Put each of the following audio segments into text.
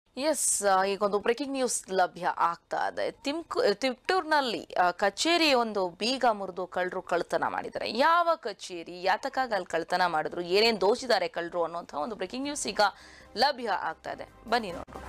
S ಈಗೊಂದು breaking news ಲಭ್ಯ ಆಗ್ತಾ ಇದೆ. ತಿಪ್ಟೂರ್ನಲ್ಲಿ ಕಚೇರಿ ಒಂದು ಬೀಗ ಮುರಿದು ಕಳ್ಳರು ಕಳ್ತನ ಮಾಡಿದ್ದಾರೆ. ಯಾವ ಕಚೇರಿ, ಯಾತಕ್ಕಾಗಿ ಅಲ್ಲಿ ಕಳ್ತನ ಮಾಡಿದ್ರು, ಏನೇನು ದೋಚಿದ್ದಾರೆ ಕಳ್ಳರು ಅನ್ನುವಂಥ ಒಂದು ಬ್ರೇಕಿಂಗ್ ನ್ಯೂಸ್ ಈಗ ಲಭ್ಯ ಆಗ್ತಾ ಇದೆ. ಬನ್ನಿ ನೋಡೋಣ.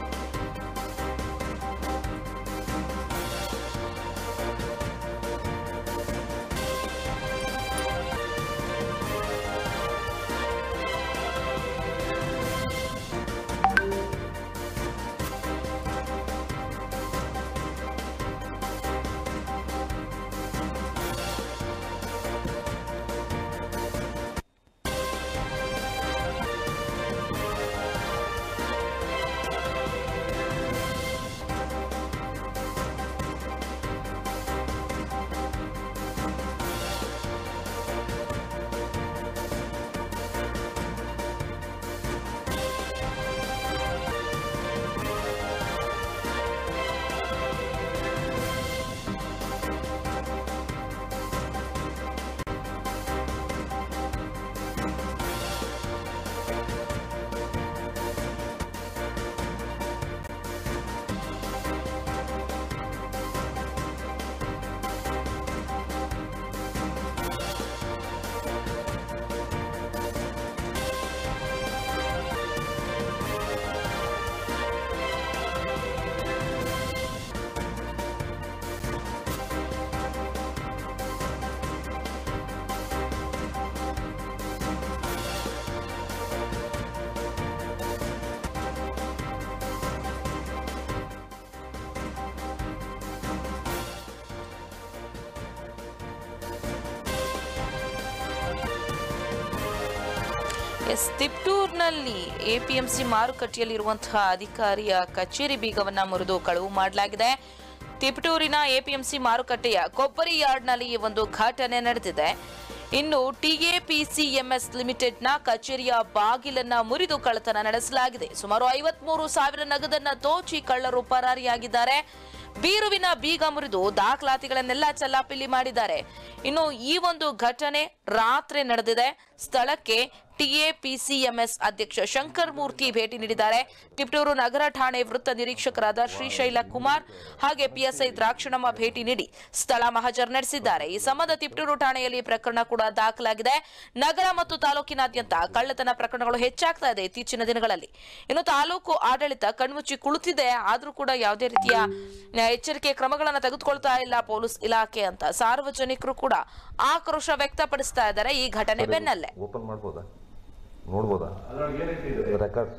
ತಿಪ್ಟೂರ್ನಲ್ಲಿ ಎಪಿಎಂಸಿ ಮಾರುಕಟ್ಟೆಯಲ್ಲಿರುವಂತಹ ಅಧಿಕಾರಿಯ ಕಚೇರಿ ಬೀಗವನ್ನ ಮುರಿದು ಕಳವು ಮಾಡಲಾಗಿದೆ. ತಿಪ್ಟೂರಿನ ಎಪಿಎಂಸಿ ಮಾರುಕಟ್ಟೆಯ ಕೊಬ್ಬರಿ ಯಾರ್ಡ್ನಲ್ಲಿ ಈ ಒಂದು ಘಟನೆ ನಡೆದಿದೆ. ಇನ್ನು ಟಿಎಪಿಸಿಎಂಎಸ್ ಲಿಮಿಟೆಡ್ನ ಕಚೇರಿಯ ಬಾಗಿಲನ್ನ ಮುರಿದು ಕಳ್ಳತನ ನಡೆಸಲಾಗಿದೆ. ಸುಮಾರು 53,000 ನಗದನ್ನ ದೋಚಿ ಕಳ್ಳರು ಪರಾರಿಯಾಗಿದ್ದಾರೆ. ಬೀರುವಿನ ಬೀಗ ಮುರಿದು ದಾಖಲಾತಿಗಳನ್ನೆಲ್ಲ ಚಲ್ಲಾಪಿಲ್ಲಿ ಮಾಡಿದ್ದಾರೆ. ಇನ್ನು ಈ ಒಂದು ಘಟನೆ ರಾತ್ರಿ ನಡೆದಿದೆ. ಸ್ಥಳಕ್ಕೆ ಟಿಎಪಿಸಿಎಂಎಸ್ ಅಧ್ಯಕ್ಷ ಶಂಕರ್ ಮೂರ್ತಿ ಭೇಟಿ ನೀಡಿದ್ದಾರೆ. ತಿಪ್ಟೂರು ನಗರ ಠಾಣೆ ವೃತ್ತ ನಿರೀಕ್ಷಕರಾದ ಶ್ರೀಶೈಲ ಕುಮಾರ್ ಹಾಗೆ ಪಿಎಸ್ಐ ದ್ರಾಕ್ಷಣಮ್ಮ ಭೇಟಿ ನೀಡಿ ಸ್ಥಳ ಮಹಜರ್ ನಡೆಸಿದ್ದಾರೆ. ಈ ಸಂಬಂಧ ತಿಪ್ಟೂರು ಠಾಣೆಯಲ್ಲಿ ಪ್ರಕರಣ ಕೂಡ ದಾಖಲಾಗಿದೆ. ನಗರ ಮತ್ತು ತಾಲೂಕಿನಾದ್ಯಂತ ಕಳ್ಳತನ ಪ್ರಕರಣಗಳು ಹೆಚ್ಚಾಗ್ತಾ ಇದೆ ಇತ್ತೀಚಿನ ದಿನಗಳಲ್ಲಿ. ಇನ್ನು ತಾಲೂಕು ಆಡಳಿತ ಕಣ್ಮುಚ್ಚಿ ಕುಳಿತಿದೆ, ಆದ್ರೂ ಕೂಡ ಯಾವುದೇ ರೀತಿಯ ಎಚ್ಚರಿಕೆ ಕ್ರಮಗಳನ್ನು ತೆಗೆದುಕೊಳ್ತಾ ಇಲ್ಲ ಪೊಲೀಸ್ ಇಲಾಖೆ ಅಂತ ಸಾರ್ವಜನಿಕರು ಕೂಡ ಆಕ್ರೋಶ ವ್ಯಕ್ತಪಡಿಸ್ತಾ ಇದ್ದಾರೆ. ಈ ಘಟನೆ ಬೆನ್ನಲ್ಲೇ ಓಪನ್ ಮಾಡಬಹುದಾ, ನೋಡಬಹುದಾ ರೆಕಾರ್ಡ್ಸ್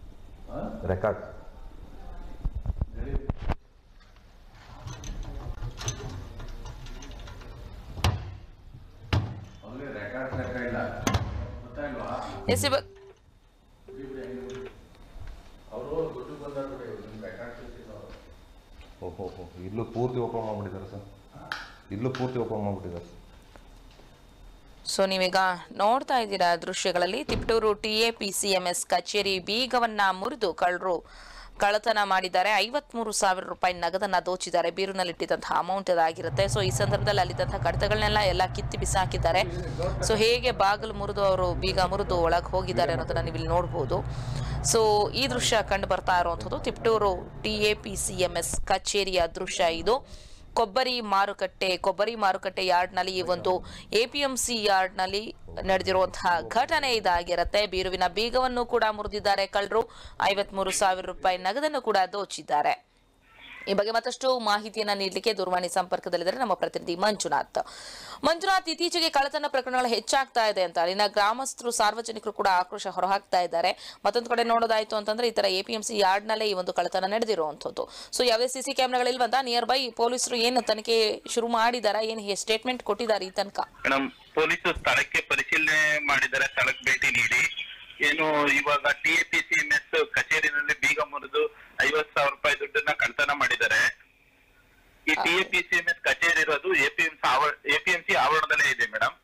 ಇಲ್ಲೂ ಪೂರ್ತಿ ಓಪನ್ ಮಾಡ್ಬಿಟ್ಟಿದ್ದಾರೆ ಸರ್. ಸೊ ನೀವೀಗ ನೋಡ್ತಾ ಇದ್ದೀರಾ ದೃಶ್ಯಗಳಲ್ಲಿ ತಿಪ್ಟೂರು ಟಿಎಪಿಸಿಎಂಎಸ್ ಕಚೇರಿ ಬೀಗವನ್ನ ಮುರಿದು ಕಳ್ಳರು ಕಳ್ಳತನ ಮಾಡಿದ್ದಾರೆ. 53,000 ರೂಪಾಯಿ ನಗದನ್ನ ದೋಚಿದ್ದಾರೆ. ಬೀರುನಲ್ಲಿಟ್ಟಿದ್ದಂತಹ ಅಮೌಂಟ್ ಅದಾಗಿರುತ್ತೆ. ಸೊ ಈ ಸಂದರ್ಭದಲ್ಲಿ ಅಲ್ಲಿದ್ದಂತಹ ಕಡತಗಳನ್ನೆಲ್ಲ ಕಿತ್ತಿ ಬಿಸಾಕಿದ್ದಾರೆ. ಸೊ ಹೇಗೆ ಬಾಗಿಲು ಮುರಿದು ಅವರು ಬೀಗ ಮುರಿದು ಒಳಗೆ ಹೋಗಿದ್ದಾರೆ ಅನ್ನೋದನ್ನ ನೀವು ಇಲ್ಲಿ ನೋಡಬಹುದು. ಸೊ ಈ ದೃಶ್ಯ ಕಂಡು ಬರ್ತಾ ಇರುವಂಥದ್ದು ತಿಪ್ಟೂರು ಟಿಎಪಿಸಿಎಂಎಸ್ ಕಚೇರಿಯ ದೃಶ್ಯ ಇದು. ಕೊಬ್ಬರಿ ಮಾರುಕಟ್ಟೆ ಯಾರ್ಡ್ನಲ್ಲಿ ಈ ಒಂದು ಎಪಿಎಂಸಿ ಯಾರ್ಡ್ನಲ್ಲಿ ನಡೆದಿರುವಂತಹ ಘಟನೆ ಇದಾಗಿರುತ್ತೆ. ಬೀರುವಿನ ಬೀಗವನ್ನು ಕೂಡ ಮುರಿದಿದ್ದಾರೆ ಕಳ್ಳರು. 53,000 ರೂಪಾಯಿ ನಗದನ್ನು ಕೂಡ ದೋಚಿದ್ದಾರೆ. ಈ ಬಗ್ಗೆ ಮತ್ತಷ್ಟು ಮಾಹಿತಿಯನ್ನ ನೀಡಲಿಕ್ಕೆ ದೂರವಾಣಿ ಸಂಪರ್ಕದಲ್ಲಿದ್ದಾರೆ ನಮ್ಮ ಪ್ರತಿನಿಧಿ ಮಂಜುನಾಥ್. ಇತ್ತೀಚೆಗೆ ಕಳ್ಳತನ ಪ್ರಕರಣಗಳು ಹೆಚ್ಚಾಗ್ತಾ ಇದೆ ಅಂತ ಅಲ್ಲಿನ ಗ್ರಾಮಸ್ಥರು ಸಾರ್ವಜನಿಕರು ಕೂಡ ಆಕ್ರೋಶ ಹೊರಹಾಕ್ತಾ ಇದ್ದಾರೆ. ಮತ್ತೊಂದು ಕಡೆ ನೋಡೋದಾಯ್ತು ಅಂತಂದ್ರೆ ಈ ತರ ಎಪಿಎಂಸಿ ಯಾರ್ಡ್ ನಲ್ಲೇ ಈ ಒಂದು ಕಳ್ಳತನ ನಡೆದಿರುವಂತದ್ದು. ಸೊ ಯಾವುದೇ ಸಿಸಿ ಕ್ಯಾಮೆರಾಗಳಿಲ್ವಂತ ನಿಯರ್ ಬೈ ಪೊಲೀಸರು ಏನು ತನಿಖೆ ಶುರು ಮಾಡಿದಾರ, ಏನು ಸ್ಟೇಟ್ಮೆಂಟ್ ಕೊಟ್ಟಿದ್ದಾರೆ ಈ ತನಕ? ಪೊಲೀಸರು ಸ್ಥಳಕ್ಕೆ ಪರಿಶೀಲನೆ ಮಾಡಿದ್ದಾರೆ, ಸ್ಥಳಕ್ಕೆ ಭೇಟಿ ನೀಡಿ ಏನು ಇವಾಗ ಟಿಎಪಿಸಿಎಂಎಸ್ ಕಚೇರಿನಲ್ಲಿ ಬೀಗ ಮುರಿದು 50,000 ರೂಪಾಯಿ ದುಡ್ಡನ್ನ ಕಳ್ತನ ಮಾಡಿದ್ದಾರೆ. ಈ ಟಿಎಪಿಸಿಎಂಎಸ್ ಕಚೇರಿ ಇರೋದು ಎಪಿಎಂಸಿ ಆವರಣದಲ್ಲೇ ಇದೆ ಮೇಡಮ್.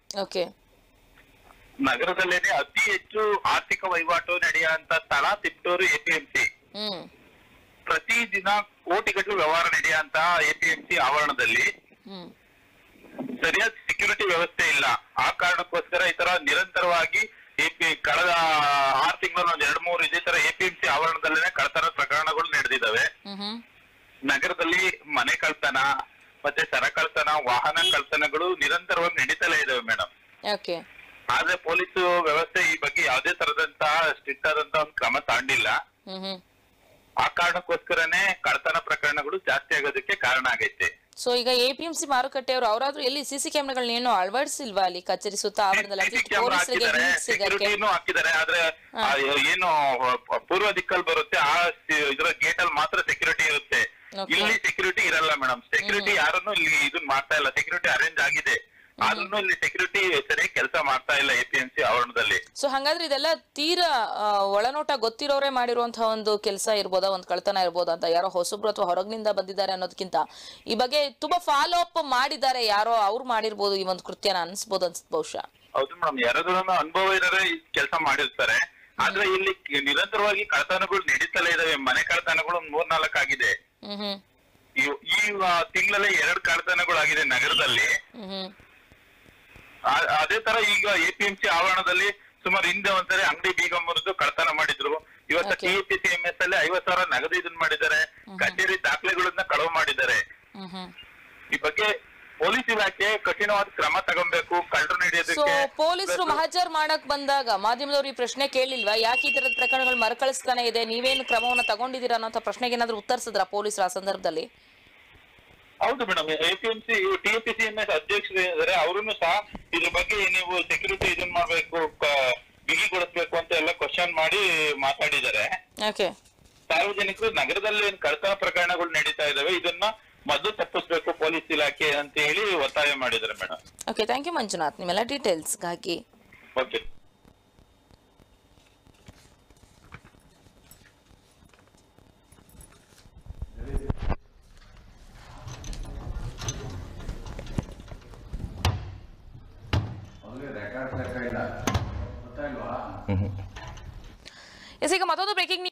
ನಗರದಲ್ಲೇನೆ ಅತಿ ಹೆಚ್ಚು ಆರ್ಥಿಕ ವಹಿವಾಟು ನಡೆಯುವಂತ ಸ್ಥಳ ತಿಪ್ಟೂರು ಎಪಿಎಂಸಿ. ಪ್ರತಿದಿನ ಕೋಟಿಗಟ್ಟಲೆ ವ್ಯವಹಾರ ನಡೆಯುವಂತ ಎಪಿಎಂಸಿ ಆವರಣದಲ್ಲಿ ಸರಿಯಾದ ಸೆಕ್ಯೂರಿಟಿ ವ್ಯವಸ್ಥೆ ಇಲ್ಲ. ಆ ಕಾರಣಕ್ಕೋಸ್ಕರ ಈ ತರ ನಿರಂತರವಾಗಿ ಕಳೆದ 6 ತಿಂಗಳು 2-3 ಇದೇ ತರ ಎಪಿಎಂಸಿ ಆವರಣದಲ್ಲೇ ಕಳ್ಳತನ ಪ್ರಕರಣ ನಡೆದಿದ್ದಾವೆ. ಹ್ಮ್ ನಗರದಲ್ಲಿ ಮನೆ ಕಳ್ತನ ಮತ್ತೆ ಸರ ಕಳ್ತನ, ವಾಹನ ಕಳ್ತನಗಳು ನಿರಂತರವಾಗಿ ನಡೀತಲೇ ಇದಾವೆ ಮೇಡಮ್. ಓಕೆ. ಆದ್ರೆ ಪೊಲೀಸ್ ವ್ಯವಸ್ಥೆ ಈ ಬಗ್ಗೆ ಯಾವುದೇ ತರದಂತಹ ಸ್ಟ್ರಿಕ್ಟ್ ಆದಂತಹ ಒಂದು ಕ್ರಮ ತಗೊಂಡಿಲ್ಲ. ಆ ಕಾರಣಕ್ಕೋಸ್ಕರನೇ ಕಳ್ತನ ಪ್ರಕರಣಗಳು ಜಾಸ್ತಿ ಆಗೋದಕ್ಕೆ ಕಾರಣ ಆಗೈತೆ. ಸೊ ಈಗ APMC ಮಾರುಕಟ್ಟೆಯವರು ಅವರಾದ್ರೂ ಎಲ್ಲಿ CC ಕ್ಯಾಮೆರಾಗಳನ್ನ ಏನು ಅಳವಡಿಸಿಲ್ವಾ ಅಲ್ಲಿ ಕಚೇರಿ ಸುತ್ತ ಆವರಣದಲ್ಲಿ? ಸೆಕ್ಯೂರಿಟಿನೂ ಹಾಕಿದ್ದಾರೆ, ಆದ್ರೆ ಏನು ಪೂರ್ವ ದಿಕ್ಕಲ್ಲಿ ಬರುತ್ತೆ ಆ ಇದ್ರ ಗೇಟ್ ಅಲ್ಲಿ ಮಾತ್ರ ಸೆಕ್ಯೂರಿಟಿ ಇರುತ್ತೆ. ಇಲ್ಲಿ ಸೆಕ್ಯೂರಿಟಿ ಇರಲ್ಲ ಮೇಡಮ್. ಸೆಕ್ಯೂರಿಟಿ ಯಾರನ್ನು ಇಲ್ಲಿ ಇದನ್ನ ಮಾಡ್ತಾ ಇಲ್ಲ. ಸೆಕ್ಯೂರಿಟಿ ಅರೇಂಜ್ ಆಗಿದೆ, ಆದ್ರೂ ಇಲ್ಲಿ ಸೆಕ್ಯೂರಿಟಿ ಸರಿಯಾಗಿ ಕೆಲಸ ಮಾಡ್ತಾ ಇಲ್ಲ APMC ಆವರಣದಲ್ಲಿ. ಸೊ ಹಂಗಾದ್ರೆ ಇದೆಲ್ಲ ತೀರಾ ಒಳನೋಟ ಗೊತ್ತಿರೋರೇ ಮಾಡಿರುವಂತಹ ಒಂದು ಕೆಲಸ ಇರ್ಬೋದಾ, ಒಂದು ಕಳ್ತನ ಇರ್ಬೋದಾ ಅಂತ? ಯಾರೋ ಹೊಸಬ್ರು ಅಥವಾ ಹೊರಗಿನಿಂದ ಬಂದಿದ್ದಾರೆ ಅನ್ನೋದಕ್ಕಿಂತ ಈ ಬಗ್ಗೆ ತುಂಬಾ ಫಾಲೋ ಅಪ್ ಮಾಡಿದ್ದಾರೆ, ಯಾರೋ ಅವ್ರು ಮಾಡಿರ್ಬೋದು ಈ ಒಂದು ಕೃತ್ಯನ ಅನ್ಸ್ಬೋದು ಅನ್ಸುತ್ತೆ ಬಹುಶಃ. ಹೌದು ಮೇಡಮ್, ಯಾರಾದ್ರೂ ಅನುಭವ ಇರೋರೇ ಈ ಕೆಲಸ ಮಾಡಿರ್ತಾರೆ. ಆದ್ರೆ ಇಲ್ಲಿ ನಿರಂತರವಾಗಿ ಕಳ್ತನಗಳು ನಡೀತಲೇ ಇದಾವೆ. ಮನೆ ಕಳ್ತನಗಳು 3-4 ಆಗಿದೆ. ಈ ತಿಂಗಳಲ್ಲಿ 2 ಕಳ್ತನಗಳು ಆಗಿದೆ ನಗರದಲ್ಲಿ. ಅದೇ ತರ ಈಗ APMC ಆವರಣದಲ್ಲಿ ಸುಮಾರು ಹಿಂದೆ ಒಂದ್ಸರಿ ಅಂಗಡಿ ಬೀಗ ಮುರಿದು ಕಳ್ತನ ಮಾಡಿದ್ರು. ಇವತ್ತು TAPCMS ಅಲ್ಲಿ 50,000 ನಗದು ಇದನ್ ಮಾಡಿದ್ದಾರೆ. ಕಚೇರಿ ದಾಖಲೆಗಳನ್ನ ಕಳವು ಮಾಡಿದ್ದಾರೆ. ಈ ಬಗ್ಗೆ ಪೊಲೀಸ್ ಇಲಾಖೆ ಕಠಿಣವಾದ ಕ್ರಮ ತಗೊಬೇಕು, ಕಳ್ಳರು ಹಿಡಿಯೋದಕ್ಕೆ. ಪೊಲೀಸರು ಮಹಜರ್ ಮಾಡಕ್ ಬಂದಾಗ ಮಾಧ್ಯಮದವ್ರು ಈ ಪ್ರಶ್ನೆ ಕೇಳಿಲ್ವಾ? ಯಾಕೆ ಈ ತರದ ಪ್ರಕರಣಗಳು ಮರುಕಳಿಸ್ತಾನೆ ಇದೆ, ನೀವೇನು ಕ್ರಮವನ್ನ ತಗೊಂಡಿದ್ದೀರಾ ಅನ್ನೋ ಪ್ರಶ್ನೆಗೆ ಏನಾದ್ರು ಉತ್ತರಿಸಿದ್ರ ಪೊಲೀಸರು ಆ ಸಂದರ್ಭದಲ್ಲಿ? ಹೌದು ಮೇಡಮ್, APMC TAPCMS ಅಧ್ಯಕ್ಷರು ಇದ್ದಾರೆ, ಅವ್ರನ್ನು ಸಹ ಇದ್ರ ಬಗ್ಗೆ ನೀವು ಸೆಕ್ಯೂರಿಟಿ ಇದನ್ ಮಾಡ್ಬೇಕು, ಬಿಗಿಗೊಳಿಸ್ಬೇಕು ಅಂತ ಎಲ್ಲ ಕ್ವಶನ್ ಮಾಡಿ ಮಾತಾಡಿದ್ದಾರೆ. ಸಾರ್ವಜನಿಕರು ನಗರದಲ್ಲಿ ಕಳ್ತನ ಪ್ರಕರಣಗಳು ನಡೀತಾ ಇದಾವೆ, ಇದನ್ನ ಮೊದಲು ತಪ್ಪಿಸ್ಬೇಕು ಪೊಲೀಸ್ ಇಲಾಖೆ ಅಂತ ಹೇಳಿ ಒತ್ತಾಯ ಮಾಡಿದ್ದಾರೆ madam. Okay, thank you Manjunath ನಿಮ್ಮೆಲ್ಲ ಡೀಟೇಲ್ಸ್ಗಾಗಿ. ಓಕೆ. ಈಗ ಮತ್ತೊಂದು ಬ್ರೇಕಿಂಗ್